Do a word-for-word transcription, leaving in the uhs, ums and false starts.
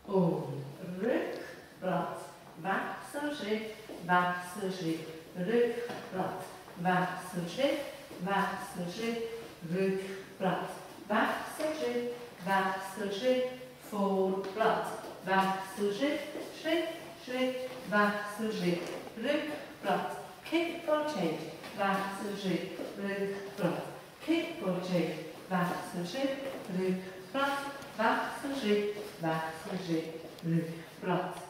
Und Rückblatt, Wechselschritt, Wechselschritt, Rückblatt, Wechselschritt, Wechselschritt, Rückblatt, Wechselschritt, Wechselschritt, Vorblatt, Wechselschritt, Schritt, Schritt, Wechselschritt, Rückblatt, Kick or change, Wechselschritt, Rückblatt, Kick or change, Wechselschritt, Rückblatt, Wechselschritt, Wechselschritt, Rückblatt.